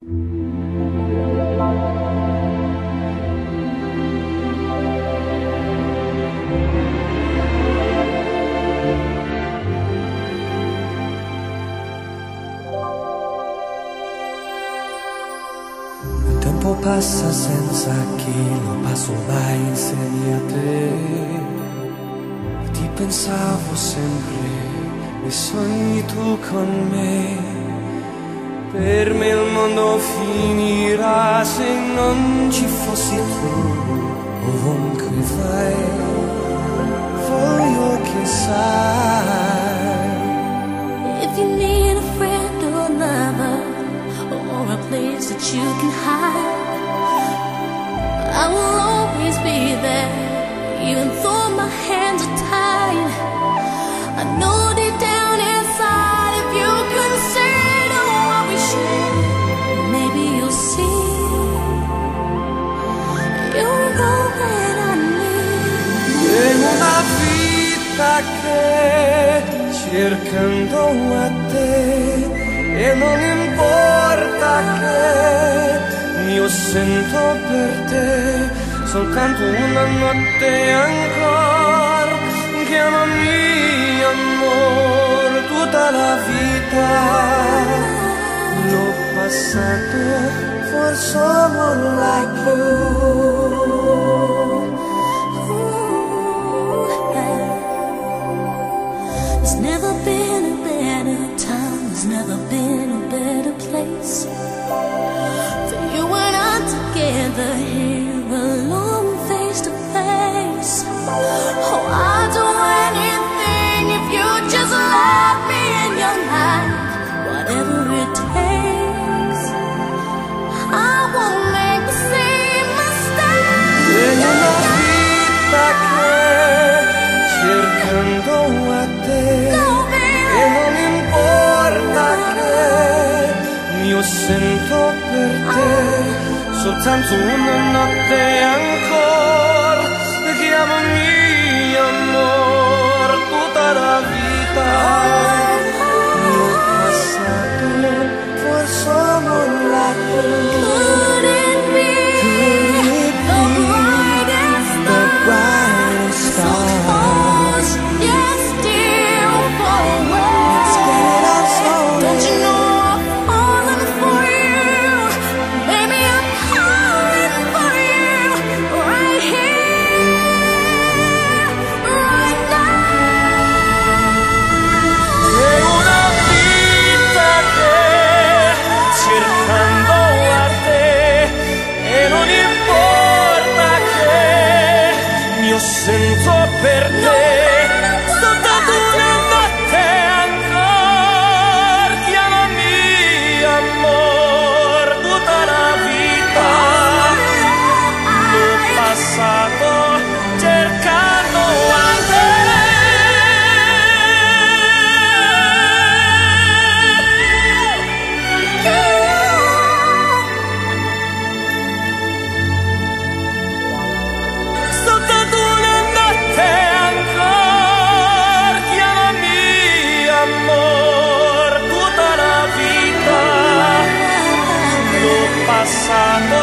Il tempo passa senza che lo passo mai insieme a te. Ti pensavo sempre, nei sogni tu con me. Per me il mondo finirà se non ci fossi tu. Ovunque vai, voglio che sai. If you need a friend or a lover, or a place that you can hide, I will always be there, even though my hands are tied. I know deep down inside, if you consider what we share, maybe you'll see you're all that I need. In una vita che cercando a te, e non importa che io sento per te, soltanto una notte ancora. Chiamami amor, tutta la vita l'ho passato for someone like you. There's never been a better time, there's never been a better place for you and I together here alone, face to face. Oh, I'd do anything if you just let me in your life, whatever it takes. I won't make the same mistake. In una vita che cercando a te, e non importa che io sento per te, soltanto una notte ancora. Chiamami amor, tutta la vita l'ho passato for someone like you. Could it be the brightest star? So close, yet still far away. Let's get it out slowly. Don't you know I'm falling for you? Baby, I'm calling for you right here, right now. È una vita che cercando a te, e non importa che io sento per te, soltanto una notte ancora. Chiamami amor, tutta la vita l'ho passato cercando a te. Soltanto una notte ancora. Chiamami amor, tutta la vita l'ho passato